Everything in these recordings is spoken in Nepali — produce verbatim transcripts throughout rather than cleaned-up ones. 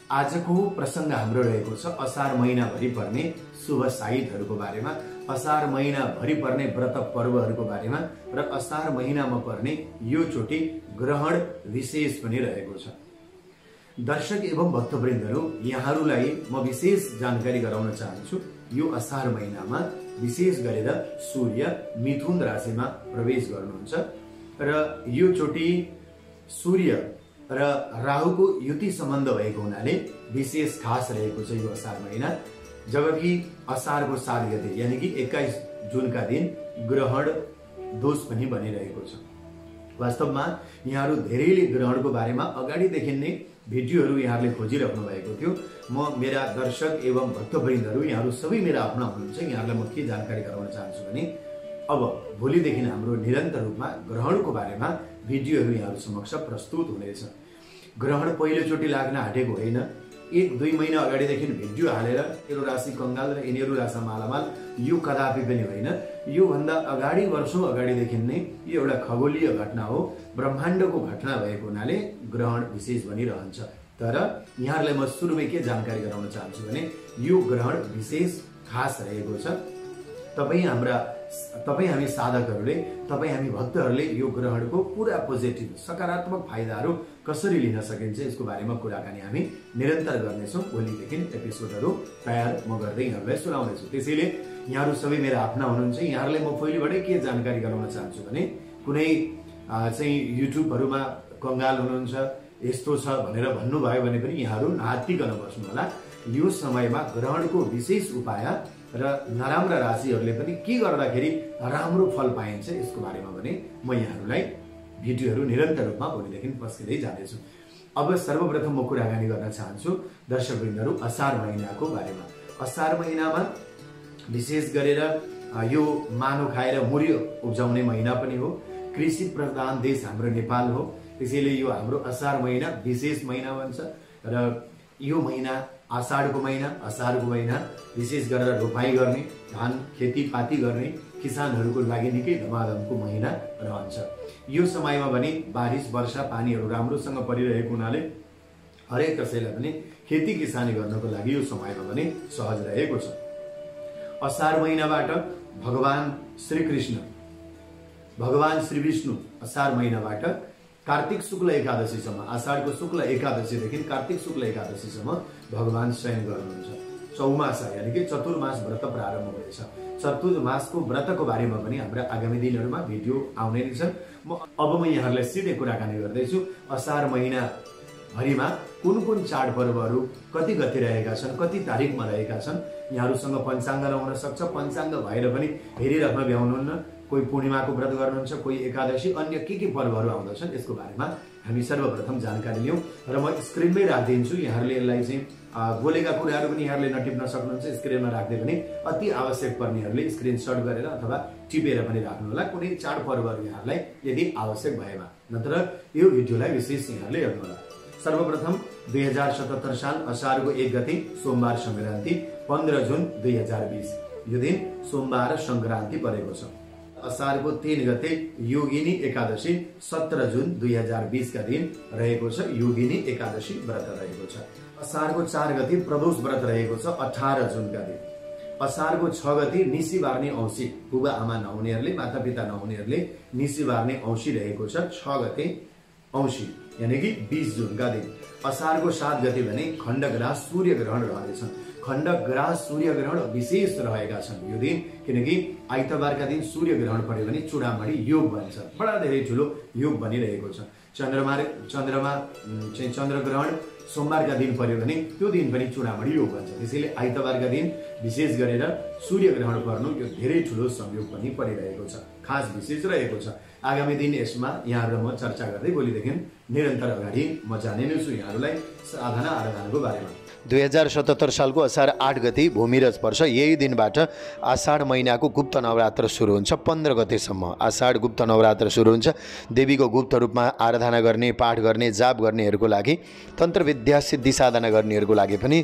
आजको प्रसंग हाम्रो रहेको छ असार महिनाभरि पर्ने शुभ साइतहरूको बारेमा, असार महिनाभरि पर्ने व्रत पर्वहरूको बारेमा र असार महिनामा पर्ने यो चोटि ग्रहण विशेष पनि रहेको छ। दर्शक एवं भक्तवृन्दहरू, यहाँहरूलाई म विशेष जानकारी गराउन चाहन्छु। यो असार महिनामा विशेष गरेर सूर्य मिथुन राशिमा प्रवेश गर्नुहुन्छ र यो चोटि सूर्य र राहुको युति सम्बन्ध भएको हुनाले विशेष खास रहेको छ यो असार महिना। जबकि असारको सात गते यानी कि एक्काइस जुनका दिन ग्रहण दोष पनि बनिरहेको छ। वास्तवमा यहाँहरू धेरैले ग्रहणको बारेमा अगाडिदेखि नै भिडियोहरू यहाँहरूले खोजिराख्नु भएको थियो। म मेरा दर्शक एवं भक्तवृन्दहरू, यहाँहरू सबै मेरा आफ्ना हुनुहुन्छ, यहाँहरूलाई म के जानकारी गराउन चाहन्छु भने अब भोलिदेखि हाम्रो निरन्तर रूपमा ग्रहणको बारेमा भिडियोहरू यहाँहरू समक्ष प्रस्तुत हुनेछ। ग्रहण पहिलोचोटि लाग्न आँटेको होइन, एक दुई महिना अगाडिदेखि भिडियो हालेर यिनीहरू राशि कंगाल र यिनीहरू राशि मालामाल यो कदापि पनि होइन। यो भन्दा अगाडि वर्षौं अगाडिदेखि नै यो एउटा खगोलीय घटना हो, ब्रह्माण्डको घटना भएको हुनाले ग्रहण विशेष बनिरहन्छ। तर यहाँहरूलाई म सुरुमै के जानकारी गराउन चाहन्छु भने यो ग्रहण विशेष खास रहेको छ। तपाई हाम्रा तपाई हामी साधकहरूले, तपाई हामी भक्तहरूले यो ग्रहणको पूरा पोजिटिभ सकारात्मक फाइदाहरू कसरी लिन सकिन्छ यसको बारेमा कुराकानी हामी निरन्तर गर्नेछौँ। भोलिदेखि एपिसोडहरू तयार म गर्दै यहाँहरूलाई सुनाउनेछु। त्यसैले यहाँहरू सबै मेरा आफ्ना हुनुहुन्छ, यहाँहरूलाई म पहिलेबाटै के जानकारी गराउन चाहन्छु भने कुनै चाहिँ युट्युबहरूमा कंगाल हुनुहुन्छ, यस्तो छ भनेर भन्नुभयो भने पनि यहाँहरू नहात्तिकन बस्नु होला। यो समयमा ग्रहणको विशेष उपाय र नराम्रा राशिहरूले पनि के गर्दाखेरि राम्रो फल पाइन्छ यसको बारेमा भने म यहाँहरूलाई भिडियोहरू निरन्तर रूपमा भोलिदेखि पस्किँदै जानेछु। अब सर्वप्रथम म कुराकानी गर्न चाहन्छु दर्शकवृन्दहरू असार महिनाको बारेमा। असार महिनामा विशेष गरेर यो मानो खाएर मुरी उब्जाउने महिना पनि हो। कृषि प्रधान देश हाम्रो नेपाल हो, त्यसैले यो हाम्रो असार महिना विशेष महिना भन्छ। र यो महिना आषाढको महिना, असारको महिना विशेष गरेर रोपाई गर्ने, धान खेतीपाती गर्ने किसानहरूको लागि निकै धमाधमको महिना रहन्छ। यो समयमा पनि बारिश वर्षा पानीहरू राम्रोसँग परिरहेको हुनाले हरेक कसैलाई पनि खेती किसानी गर्नको लागि यो समयमा पनि सहज रहेको छ। असार महिनाबाट भगवान श्री कृष्ण, भगवान श्री विष्णु असार महिनाबाट कार्तिक शुक्ल एकादशीसम्म, आषाढको शुक्ल एकादशीदेखि कार्तिक शुक्ल एकादशीसम्म भगवान शयन गर्नुहुन्छ। चौमासा यानी कि चतुर्मास व्रत प्रारम्भ हुनेछ। चतुर्मासको व्रतको बारेमा पनि हाम्रा आगामी दिनहरूमा भिडियो आउने नै छन्। म अब म यहाँहरूलाई सिधै कुराकानी गर्दैछु असार महिना भरिमा कुन कुन चाडपर्वहरू कति गति रहेका छन्, कति तारिकमा रहेका छन्। यहाँहरूसँग पञ्चाङ्ग नहुन सक्छ, पञ्चाङ्ग भएर पनि हेरिराख्न भ्याउनुहुन्न। कोही पूर्णिमाको व्रत गर्नुहुन्छ, कोही एकादशी, अन्य के के पर्वहरू आउँदछन् यसको बारेमा हामी सर्वप्रथम जानकारी लियौँ। र म स्क्रिनमै राखिदिन्छु, यहाँहरूले यसलाई चाहिँ बोलेका कुराहरू पनि यहाँहरूले नटिप्न सक्नुहुन्छ। स्क्रिनमा राख्दै पनि अति आवश्यक पर्नेहरूले स्क्रिनसट गरेर अथवा टिपेर पनि राख्नुहोला कुनै चाडपर्वहरू यहाँहरूलाई यदि आवश्यक भएमा, नत्र यो भिडियोलाई विशेष यहाँहरूले हेर्नुहोला। सर्वप्रथम दुई हजार सतहत्तर साल असारको एक गते सोमबार संक्रान्ति पन्ध्र जुन दुई हजार बिस यो दिन सोमबार संक्रान्ति परेको छ। असारको तीन गते योगिनी एकादशी सत्रह जुन दुई हजार बीस का दिन रहेको छ। योगिनी एकादशी व्रत रहेको छ। असारको चार गते प्रदोष व्रत रहेको छ अठारह जुन का दिन। असारको छ गते निसी बार्ने औँसी, बुबा आमा नहुनेहरूले, माता पिता नहुनेहरूले निसी बार्ने औँसी रहेको छ। छ गते औँसी यानी कि बीस जुन का दिन। असारको सात गते भने खण्डग्रास सूर्य ग्रहण रहनेछ। खण्डग्रास सूर्य ग्रहण विशेष रहेका छन् यो दिन, किनकि आइतबारका दिन सूर्य ग्रहण पर्यो भने चूडामणी योग बन्छ। बडा धेरै ठुलो योग बनिरहेको छ। चन्द्रमा चन्द्रमा चाहिँ चन्द्रग्रहण सोमबारका दिन पर्यो भने त्यो दिन पनि चूडामणी योग बन्छ। त्यसैले आइतबारका दिन विशेष गरेर सूर्य ग्रहण पर्नु यो धेरै ठुलो संयोग पनि परिरहेको छ, खास विशेष रहेको छ। आगामी दिन यसमा यहाँहरू म चर्चा गर्दै भोलिदेखि निरन्तर अगाडि म जाने नै छु यहाँहरूलाई साधना आराधनाको बारेमा। दुई हजार सतहत्तर सालको असार आठ गते भूमिरज पर्छ। यही दिनबाट आषाढ महिनाको गुप्त नवरात्र सुरु हुन्छ पन्ध्र गतेसम्म। आषाढ गुप्त नवरात्र सुरु हुन्छ। देवीको गुप्त रूपमा आराधना गर्ने, पाठ गर्ने, जाप गर्नेहरूको लागि, तन्त्र विद्या सिद्धि साधना गर्नेहरूको लागि पनि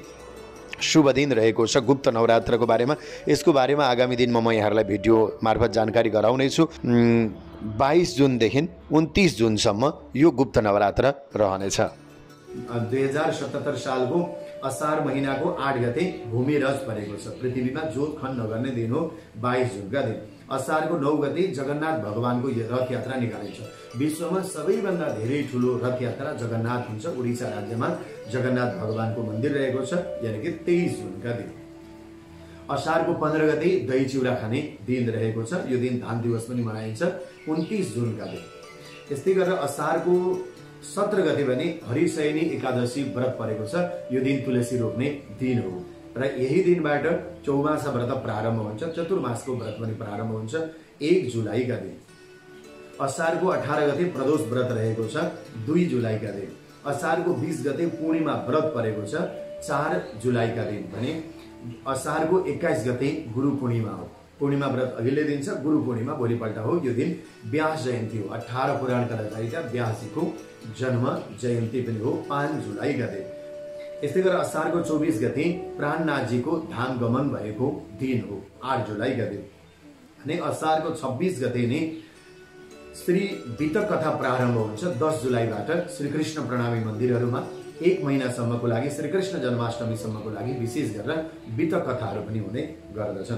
शुभ दिन रहेको छ गुप्त नवरात्रको बारेमा। यसको बारेमा आगामी दिनमा म यहाँहरूलाई भिडियो मार्फत जानकारी गराउने छु। बाइस जुनदेखि उन्तिस जुनसम्म यो गुप्त नवरात्र रहनेछ। दुई हजार सतहत्तर सालको असार महिनाको आठ गते भूमिरज परेको छ। पृथ्वीमा जोत खन नगर्ने दिन हो बाइस जुनका दिन। असारको नौ गते जगन्नाथ भगवानको रथ यात्रा निकालिन्छ। विश्वमा सबैभन्दा धेरै ठुलो रथ यात्रा जगन्नाथ हुन्छ। उडिसा राज्यमा जगन्नाथ भगवानको मन्दिर रहेको छ, यानि कि तेइस जुनका दिन। असारको पन्ध्र गते दही चिउरा खाने दिन रहेको छ। यो दिन धान दिवस पनि मनाइन्छ, उन्तीस जुनका दिन। यस्तै गरेर असारको सत्र गते भने हरिशयनी एकादशी व्रत परेको छ। यो दिन तुलसी रोप्ने दिन हो र यही दिनबाट चौमासा व्रत प्रारम्भ हुन्छ। चतुर्मासको व्रत पनि प्रारम्भ हुन्छ एक जुलाईका दिन। असारको अठार गते प्रदोष व्रत रहेको छ, दुई जुलाईका दिन। असारको बीस गते पूर्णिमा व्रत परेको छ, चार जुलाईका दिन भने। असारको एक्काइस गते गुरु पूर्णिमा हो। पूर्णिमा व्रत अघिल्लै दिन छ, गुरु पूर्णिमा भोलिपल्ट हो। यो दिन व्यास जयन्ती हो। अठारह पुराणका रचयिता व्यासजीको जन्म जयन्ती पनि हो, पाँच जुलाईका दिन। यस्तै गरेर असारको चौबिस गते प्राणनाथजीको धाम गमन भएको दिन हो, आठ जुलाईका दिन। अनि असारको छब्बिस गते नै श्री वितक कथा प्रारम्भ हुन्छ। दस जुलाईबाट श्रीकृष्ण प्रणामी मन्दिरहरूमा एक महिनासम्मको लागि, श्रीकृष्ण जन्माष्टमीसम्मको लागि विशेष गरेर वितक कथाहरू पनि हुने गर्दछन्।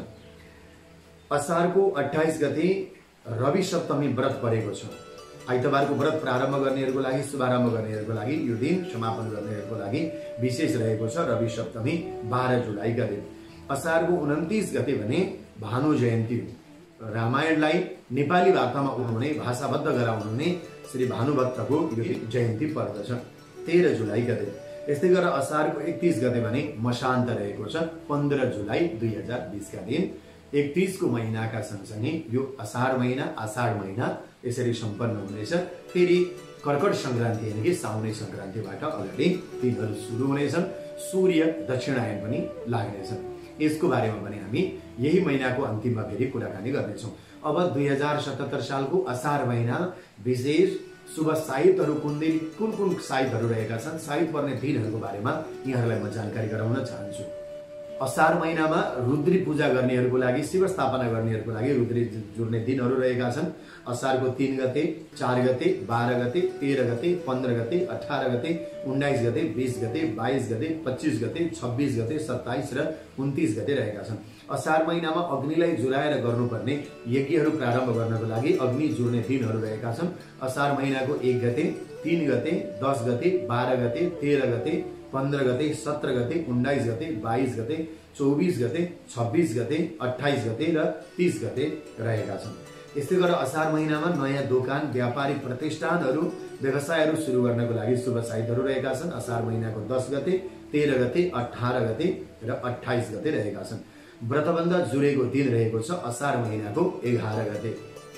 असारको अट्ठाइस गते रवि सप्तमी व्रत परेको छ। आइतबारको व्रत प्रारम्भ गर्नेहरूको लागि, शुभारम्भ गर्नेहरूको लागि, यो दिन समापन गर्नेहरूको लागि विशेष रहेको छ। रवि सप्तमी बाह्र जुलाईका दिन। असारको उन्तिस गते भने भानु जयन्ती हो। रामायणलाई नेपाली भाषामा उठाउने, भाषाबद्ध गराउनुहुने श्री भानुभक्तको यो जयन्ती पर्दछ, तेह्र जुलाईका दिन। यस्तै गरेर असारको एकतिस गते भने मसान्त रहेको छ, पन्ध्र जुलाई दुई हजार बिसका दिन। एकतिसको महिनाका सँगसँगै यो असार महिना, आषाढ महिना यसरी सम्पन्न हुनेछ। फेरि कर्कट संक्रान्ति यानि कि साउने संक्रान्तिबाट अगाडि दिनहरू सुरु हुनेछन्। सूर्य दक्षिणायन पनि लाग्नेछन्। यसको बारेमा पनि हामी यही महिनाको अन्तिममा फेरि कुराकानी गर्नेछौँ। अब दुई हजार सतहत्तर सालको असार महिना विशेष शुभ साहित्यहरू कुन दिन, कुन कुन साहित्यहरू रहेका छन्, साहित्य पर्ने दिनहरूको बारेमा यहाँहरूलाई म जानकारी गराउन चाहन्छु। असार महिनामा रुद्री पूजा गर्नेहरूको लागि, शिव स्थापना गर्नेहरूको लागि रुद्री जुड्ने दिनहरू रहेका छन्। असारको तीन गते, चार गते, बाह्र गते, तेह्र गते, पन्ध्र गते, अठार गते, उन्नाइस गते, बिस गते, बाइस गते, पच्चिस गते, छब्बिस गते, सत्ताइस र उन्तिस गते रहेका छन्। असार महिनामा अग्निलाई जुलाएर गर्नुपर्ने यज्ञहरू प्रारम्भ गर्नको लागि अग्नि जुड्ने दिनहरू रहेका छन्। असार महिनाको एक गते, तीन गते, दस गते, बाह्र गते, तेह्र गते, पन्ध्र गते, सत्र गते, उन्नाइस गते, बाइस गते, चौबिस गते, छब्बिस गते, अट्ठाइस गते र तीस गते रहेका छन्। यस्तै गरेर असार महिनामा नयाँ दोकान, व्यापारिक प्रतिष्ठानहरू, व्यवसायहरू सुरु गर्नको लागि शुभ साहित्यहरू रहेका छन्। असार महिनाको दस गते, तेह्र गते, अठार गते र अट्ठाइस गते रहेका छन्। व्रतबन्ध जुरेको दिन रहेको छ असार महिनाको एघार गते।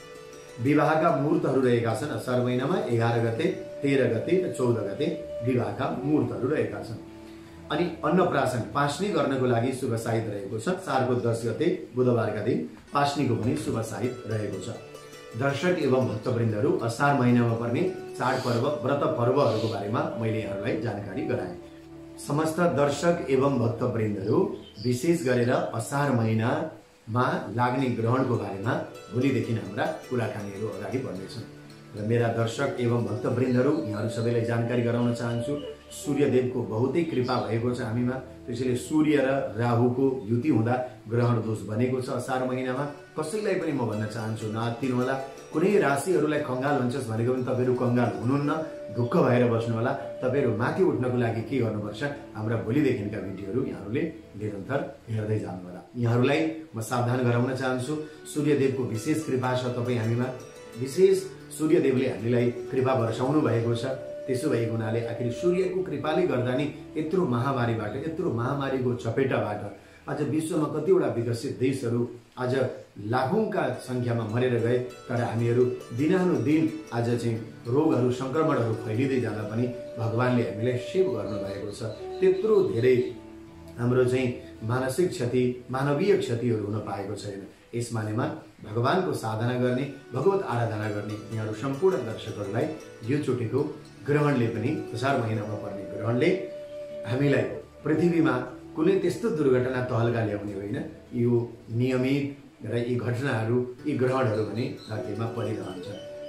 विवाहका मुहुर्तहरू रहेका छन् असार महिनामा एघार गते, तेह्र गते र चौध गते विवाहका मुहुर्तहरू रहेका छन्। अनि अन्नप्राशन, पास्नी गर्नको लागि शुभ साहित्य रहेको छ। असारको दस गते बुधबारका दिन पास्नीको पनि शुभ साहित्य रहेको छ। दर्शक एवं भक्तवृन्दहरू, असार महिनामा पर्ने चाडपर्व, व्रत पर्वहरूको बारेमा मैले यहाँहरूलाई जानकारी गराएँ। समस्त दर्शक एवं भक्तवृन्दहरू, विशेष गरेर असार महिनामा लाग्ने ग्रहणको बारेमा भोलिदेखि हाम्रा कुराकानीहरू अगाडि बढ्नेछन्। र मेरा दर्शक एवं भक्तवृन्दहरू, यहाँहरू सबैलाई जानकारी गराउन चाहन्छु, सूर्यदेवको बहुतै कृपा भएको छ हामीमा। त्यसैले सूर्य र राहुको युति हुँदा ग्रहण दोष बनेको छ असार महिनामा। कसैलाई पनि म भन्न चाहन्छु, नआत्तिनु होला। कुनै राशिहरूलाई कङ्गाल हुन्छस् भनेको पनि तपाईँहरू कङ्गाल हुनुहुन्न, ढुक्क भएर बस्नु होला। तपाईँहरू माथि उठ्नको लागि के गर्नुपर्छ, हाम्रा भोलिदेखिका भिडियोहरू यहाँहरूले निरन्तर हेर्दै जानु होला। यहाँहरूलाई म सावधान गराउन चाहन्छु, सूर्यदेवको विशेष कृपा छ तपाईँ हामीमा। विशेष सूर्यदेवले हामीलाई कृपा वर्षाउनु भएको छ। त्यसो भएको हुनाले आखिर सूर्यको कृपाले गर्दा नि यत्रो महामारीबाट, यत्रो महामारीको चपेटाबाट आज विश्वमा कतिवटा विकसित देशहरू आज लाखौंका संख्यामा मरेर गए। तर हामीहरू दिनानुदिन आज चाहिँ रोगहरू, संक्रमणहरू फैलिँदै जाँदा पनि भगवानले हामीलाई सेभ गर्नुभएको छ। त्यत्रो धेरै हाम्रो चाहिँ मानसिक क्षति, मानवीय क्षतिहरू हुन पाएको छैन। यस मानेमा भगवानको साधना गर्ने, भगवत आराधना गर्ने यहाँहरू सम्पूर्ण दर्शकहरूलाई यो चोटिको ग्रहणले पनि, असार महिनामा पर्ने ग्रहणले हामीलाई पृथ्वीमा कुनै त्यस्तो दुर्घटना तहल्का ल्याउने होइन। यो नियमित र यी घटनाहरू, यी ग्रहणहरू पनि धरतीमा परिरहन्छ।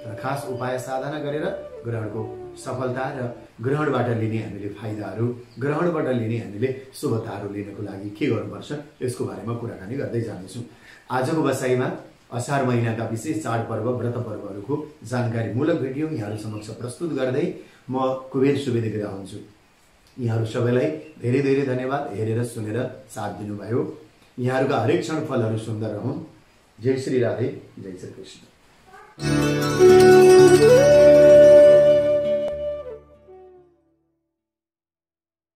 तर खास उपाय साधना गरेर ग्रहणको सफलता र ग्रहणबाट लिने हामीले फाइदाहरू, ग्रहणबाट लिने हामीले शुभताहरू लिनको लागि के गर्नुपर्छ यसको बारेमा कुराकानी गर्दै जानेछौँ। आजको बसाइमा असार महिनाका विशेष चाडपर्व व्रत पर्वहरूको जानकारीमूलक भिडियो यहाँहरू समक्ष प्रस्तुत गर्दै म कुबेर सुवेदी बिदा हुन्छु। यहाँहरू सबैलाई धेरै धेरै धन्यवाद हेरेर सुनेर साथ दिनुभयो। यहाँहरूका हरेक क्षण फलहरू सुन्दर रहन्। जय श्री राधे, जय श्री कृष्ण।